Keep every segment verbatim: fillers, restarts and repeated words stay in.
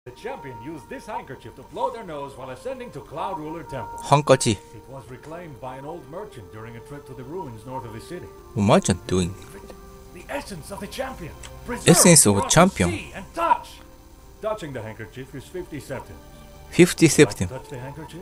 The champion used this handkerchief to blow their nose while ascending to Cloud Ruler Temple. 한까지. It was reclaimed by an old merchant during a trip to the ruins north of the city. What merchant doing? The essence of the champion. Essence of a champion. And touch. Touching the handkerchief is fifty septims. fifty septims. Touch the handkerchief?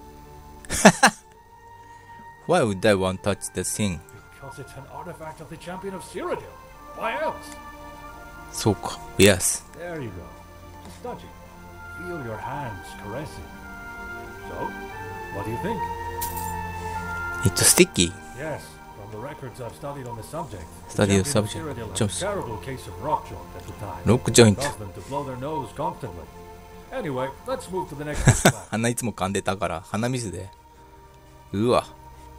Why would I want to touch the thing? Because it's an artifact of the champion of Cyrodiil. Why else? そうか。Yes. There you go. Just touch it. Feel your hands caressing. So, what do you think? It's sticky. Yes, from the records I've studied on the subject. Study the of subject. champion of Cyrodiil Just- had a terrible case of rock joint at the time. Rock joint. Caused them to blow their nose constantly. Anyway, let's move to the next display. 鼻いつも噛んでたから鼻水で。うわ。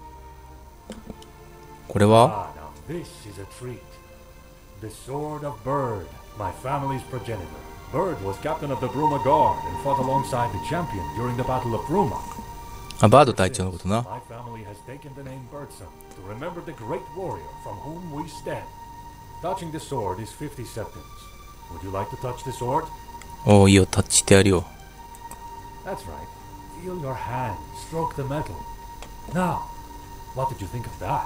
これは Ah, now this is a treat. The Sword of Bird, my family's progenitor. Bird was captain of the Bruma Guard and fought alongside the champion during the Battle of Bruma. あ、バード隊長のことな。 My family has taken the name Birdsong to remember the great warrior from whom we stand. Touching the sword is fifty septims. Would you like to touch the sword? おーいいよ、タッチしてやるよ。 That's right. Feel your hand stroke the metal. Now, what did you think of that?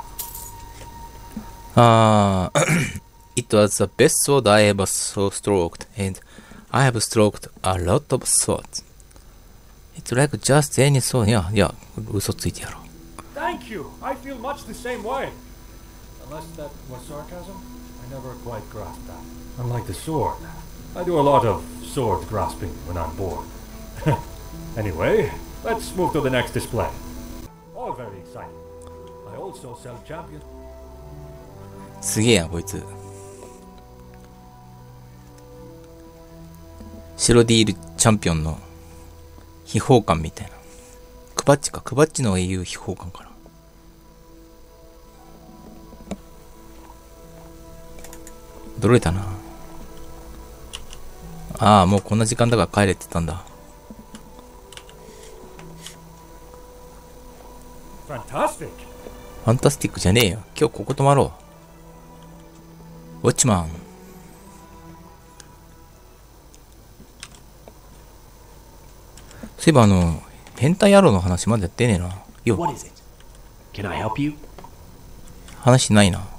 あー、It was the best sword I ever saw stroked, and I have stroked a lot of swords. It's like just any sword. いや、いや、嘘ついてやろう。 Thank you. I feel much the same way. Unless that was sarcasm, I never quite grasped that. Unlike the sword, I do a lot of sword grasping when I'm bored. Anyway, let's move to the next display. All very exciting. I also sell champion. すげえやん、こいつ。シロディールチャンピオンの秘宝館みたいな。クバッチか、クバッチの英雄秘宝館かな。驚いたな。ああ、もうこんな時間だから帰れって言ったんだ。 Fantastic. ファンタスティックじゃねえよ。今日ここ泊まろう。ウォッチマン。そういえばあの、変態野郎の話まだやってねえな。よ。 What is it? Can I help you? 話ないな。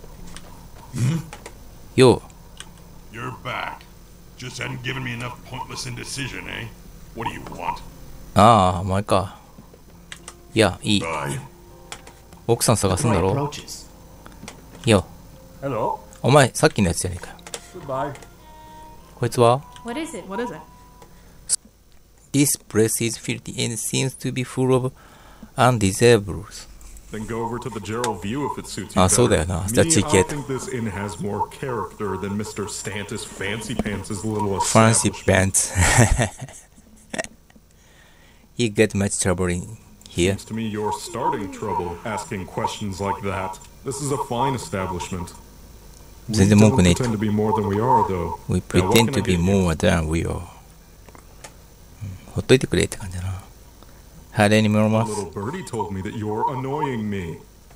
よ。 You're back. Just hadn't given me enough pointless indecision, eh? What do you want? ああ、お前か。いや、いい。 Bye. 奥さん探すんだ My ろ。 approaches. よ。 Hello. お前、さっきのやつじゃねえかよ。 Goodbye. こいつは What is it? What is it? This place is filthy and seems to be full of undesirables. Then go over to the Gerald View if it suits you. あ、そうだよ better. な。 Me, じゃあ、チ I ケット。 think this inn has more character than Mister Stantis Fancy Pants' little Fancy establishment. pants. You get much trouble in here. Seems to me you're starting trouble asking questions like that. This is a fine establishment. We 全然文句 don't ねえと。 pretend to be more than we are, though. We Now, what pretend can I to be get you? more than we are. うんほっといてくれって感じだな。Had any more A months? little birdie told me that you're annoying me.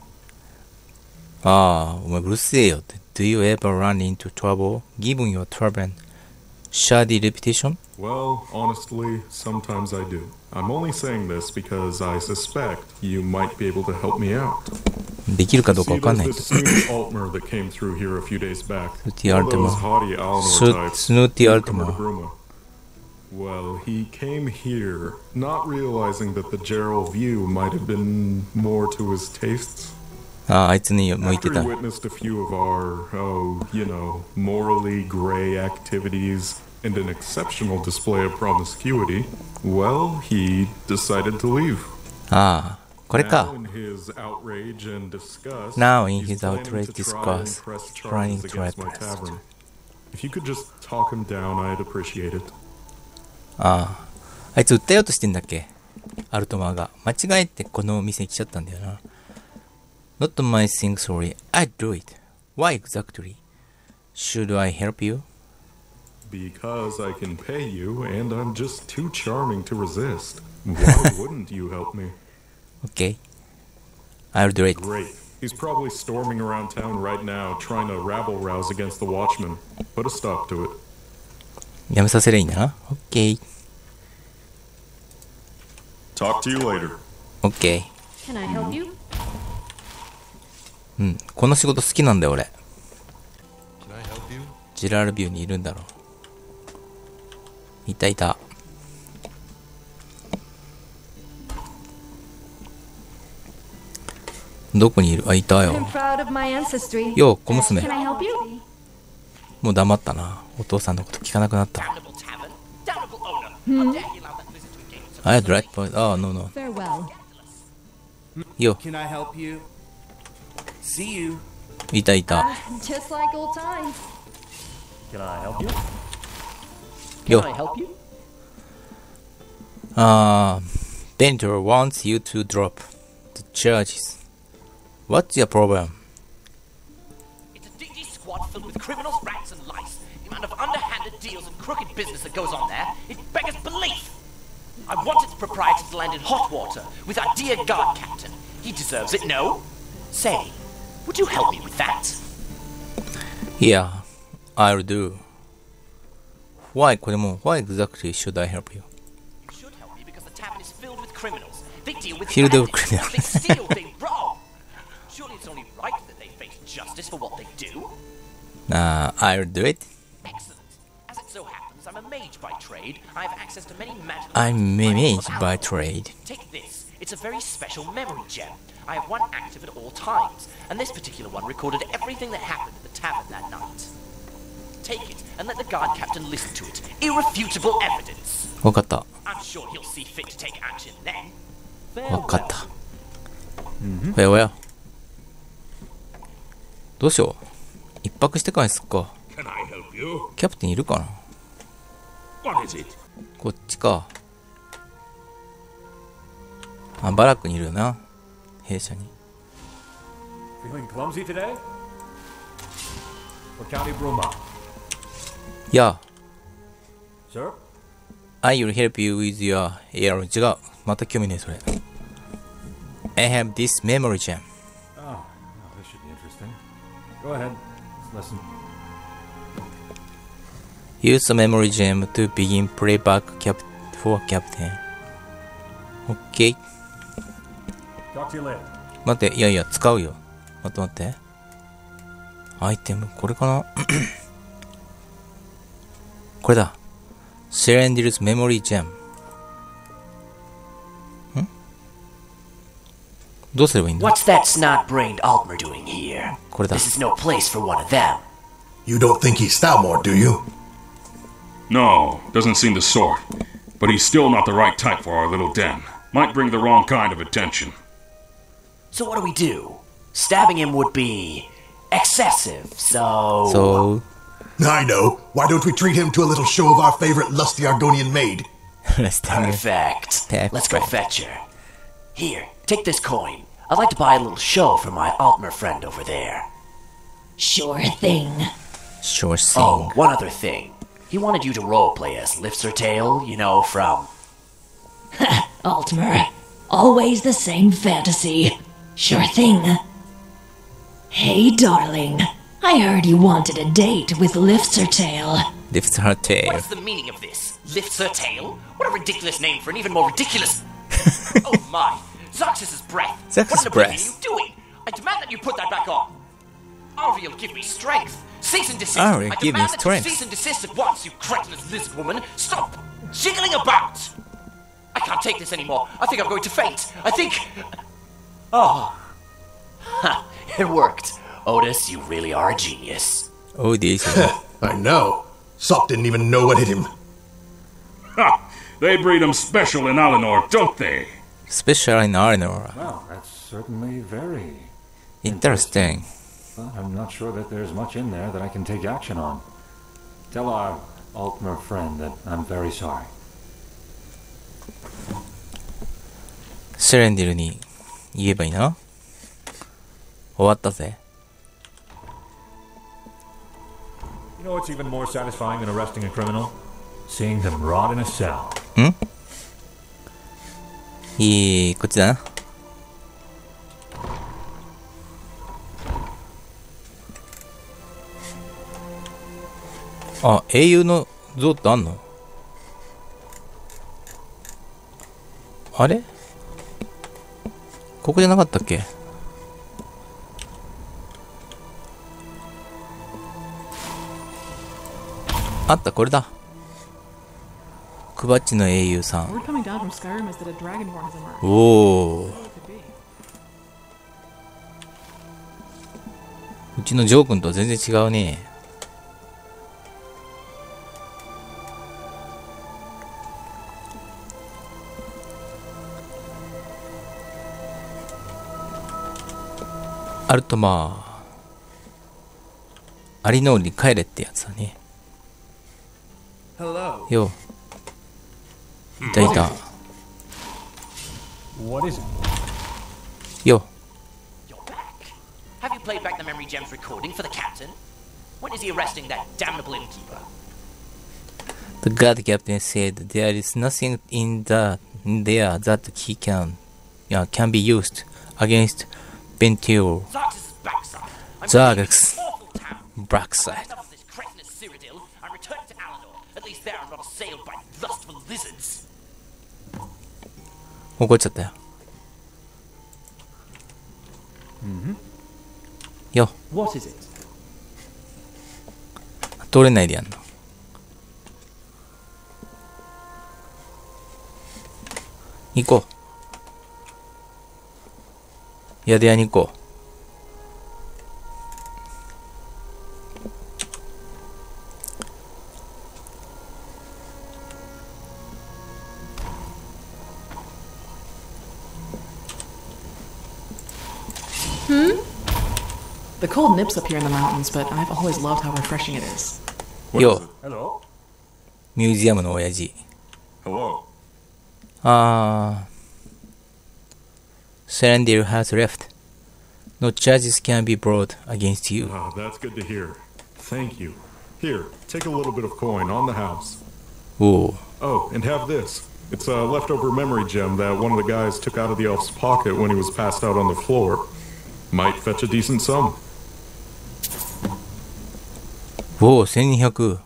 ああ、お前うるせえよって。Do you ever run into trouble given your trouble and shoddy reputation? Well, honestly, sometimes I do. I'm only saying this because I suspect you might be able to help me out. できるかどうか See, わかん there's ない this snooty Altmer that came through here a few days back. Snooty One of those Altmer. haughty Alinor Snoot- types. Snooty Newcomer to Altmer. Bruma. Well, he came here, not realizing that the Gerald View might have been more to his tastes. ああ、あいつに向いて After た he。witnessed a few of our, oh, you know, morally gray activities and an exceptional display of promiscuity, well, he decided to leave. ああ、これ Now か。 in his outrage and disgust, Now in he's his planning outrage to try disgust, and press planning charges to against my press- tavern. If you could just talk him down, I'd appreciate it. ああ、あいつ訴えようとしてんだっけアルトマーが。間違えてこのお店に来ちゃったんだよな。Not my thing, sorry. I do it. Why exactly? Should I help you? Because I can pay you, and I'm just too charming to resist. Why wouldn't you help me? Okay. I'll do it. Great. He's probably storming around town right now, trying to rabble-rouse against the Watchmen. Put a stop to it. やめさせりゃいいんだな。オッケー。 Talk to you later. オッケー。 Can I help you? うん、この仕事好きなんだよ俺。 Can I help you? ジラールビューにいるんだろう。いたいた。どこにいる？あ、いたよ。 I'm proud of my ancestry. よう、小娘。 Can I help you? もう黙ったな。お父さんのこと聞かなくなった。 I had right point. Oh, no, no. Farewell. よ、 Can I help you? See you. いたいた。 Ah, just like old times. Can I help you? Yo. Can I help you? あー、Painter wants you to drop the charges. What's your problem? It's a dingy squad filled with criminals, rats, and lice. The amount of underhanded deals and crooked business that goes on there, it beggars belief. I want its proprietor to land in hot water with our dear guard captain. He deserves it, no? Say, would you help me with that? Yeah, I'll do. Why, これも Why exactly should I help you? You should help me because the tavern is filled with criminals. They deal with Filled with bandits. criminals. They steal, they rob. Surely it's only right that they face justice for what they do. Uh, I'll do it. Excellent. As it so happens, I'm a mage by trade. I have access to many magical... I'm a mage by Alcohol. trade. Take this. It's a very special memory gem. I have one active at all times, and this particular one recorded everything that happened at the tavern that night. Take it and let the guard captain listen to it. Irrefutable evidence. わかった。 I'm sure he'll see fit to take action then. わかった。おやおや。どうしよう。一泊してからにすっか。 Can I help you? キャプテンいるかな？ What is it? こっちか。あ、バラックにいるよな。弊社に。 Feeling clumsy today? For County Bruma. Yeah, Sir? I will help you with your error. 違う。また興味ねえそれ。I have this memory gem. Oh, oh, this should be interesting. Go ahead. Let's listen. Use the memory gem to begin playback cap for captain. OK. Talk to you later. 待って、いやいや、使うよ。待って待って。アイテム、これかなこれだ。Serendil's memory gem。んどうすればいいんだ What's that snot-brained Altmer doing here? これだ。 This is no place for one of them. You don't think he's Stoutmore, do you? No, doesn't seem the sort. But he's still not the right type for our little den. Might bring the wrong kind of attention. So what do we do? Stabbing him would be excessive, so... So... I know. Why don't we treat him to a little show of our favorite lusty Argonian maid? Let's tell you. Perfect. Perfect. Let's go fetch her. Here, take this coin. I'd like to buy a little show for my Altmer friend over there. Sure thing. Sure thing. Oh, one other thing. He wanted you to roleplay as Lifsertail, you know, from... Altmer. Always the same fantasy. Sure thing. Hey, darling. I heard you wanted a date with Lifsertail. Lifts her tail. What is the meaning of this? Lifsertail? What a ridiculous name for an even more ridiculous... Oh my! Zoxus's breath! Zoxus' What in the breath. are you doing? I demand that you put that back on! Ariel, give me strength! Cease and desist! Ariel, I give me demand that strength. you cease and desist at once, you cretinous lizard woman! Stop jiggling about! I can't take this anymore. I think I'm going to faint. I think... Oh. Ha, it worked. Otis, you really are a genius. Oh, this. I know. Sop didn't even know what hit him. Ha! They breed 'em special in Alinor, don't they? Special in Arnor. Well, that's certainly very... Interesting. But I'm not sure that there's much in there that I can take action on. Tell our Altmer friend that I'm very sorry. セレンディルに言えばいいな。終わったぜ。 You know what's even more satisfying than arresting a criminal? Seeing them rot in a cell. んいい、こっちだな。あ、英雄のゾウってあんの？あれ？ここじゃなかったっけ？あった、これだ。クバッチの英雄さん。おお。うちのジョー君とは全然違うね。アルトマー。アリノールに帰れってやつだね。よう。いたいた。 What is it? よう。 Have you played back the memory gems recording for the captain? When is he arresting that damnable innkeeper? The guard captain said there is nothing in the in there that he can yeah, can be used against Bentil. Zarx's backside. I'm Zarx. awful town. Backside. Enough of this cretinous Cyrodiil. I'm returning to Alinor. At least there I'm not assailed by lustful lizards. 怒っちゃったよ。 Mm-hmm. よ。 What is it? 通れないでやんの。行こう。宿屋に行こう。 The cold nips up here in the mountains, but I've always loved how refreshing it is. よ。 Hello? ミュージアムの親父。 Hello. あー。Cyrodiil has left. No charges can be brought against you. Ah, that's good to hear. Thank you. Here, take a little bit of coin on the house. Ooh. Oh, and have this. It's a leftover memory gem that one of the guys took out of the elf's pocket when he was passed out on the floor. Might fetch a decent sum. おお、せんにひゃく。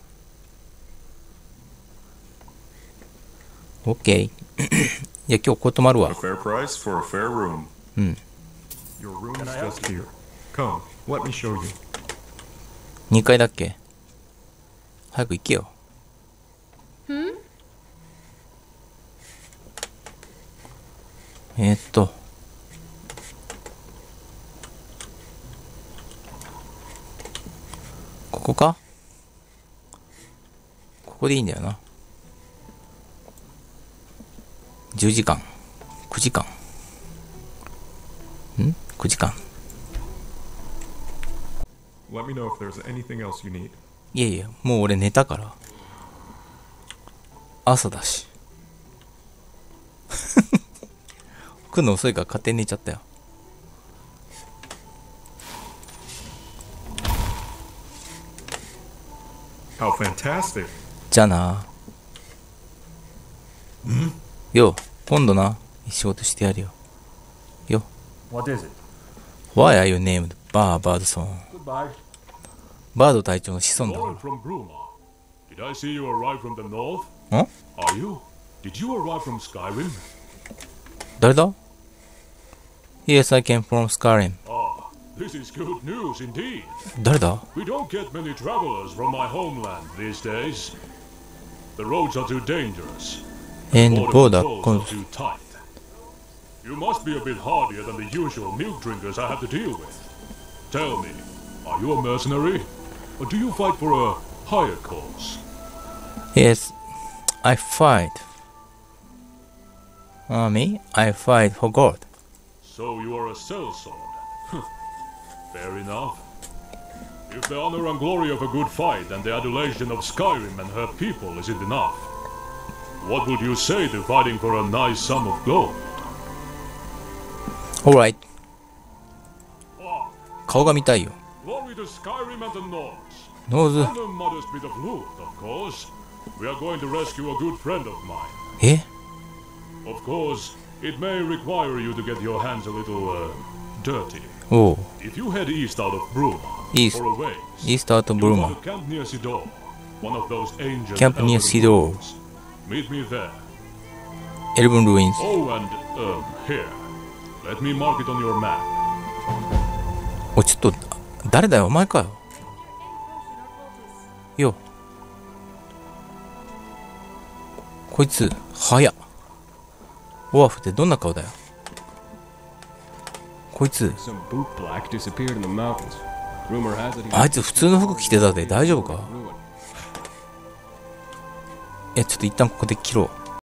オッケー。いや、今日ここ泊まるわ。 A fair price for a fair room. うん。 Your room is just here. Come, let me show you. にかいだっけ？早く行けよ。えー、っと。ここか？ここでいいんだよな。じゅうじかん。くじかん。ん ?く 時間。 Let me know if there's anything else you need. いやいや、もう俺寝たから。朝だし。来るの遅いから勝手に寝ちゃったよ。 How fantastic. じゃあな。んよ、今度な。仕事してやるよ。よ。 What is it? Why are you named Bar Birdson? Goodbye. バード隊長の子孫だ Lauren from Bruma. Did I see you arrive from the north? ろ。ん Are you? Did you arrive from Skyrim? 誰だ ?Yes, I came from Skyrim. Ah, this is good news indeed. 誰だ We don't get many travelers from my homeland these days. The roads are too dangerous. And Border border controls are con- too tight. You must be a bit hardier than the usual milk drinkers I have to deal with. Tell me, are you a mercenary? Or do you fight for a higher cause? Yes, I fight. Uh, me? I fight for God. So you are a sellsword. Fair enough. If the honor and glory of a good fight and the adulation of Skyrim and her people isn't enough, what would you say to fighting for a nice sum of gold? Alright. あ、 顔が見たいよ。 Glory to Skyrim and the Nords. ノーズ。 Honor modest be the flute, of course. We are going to rescue a good friend of mine. え Of course, it may require you to get your hands a little, uh, dirty. おう。 If you head east out of Bruma, East. for a ways, East out of you'll Bruma. find a camp near Sidor. One of those ancient Camp near Cedar. Meet me there. Elven Ruins. Oh, and um, here. Let me mark it on your map. お、ちょっと誰だよ、お前かよ。よ。こいつ早っ。オアフってどんな顔だよ。こいつ。あいつ普通の服着てたで大丈夫か。いや、ちょっと一旦ここで切ろう。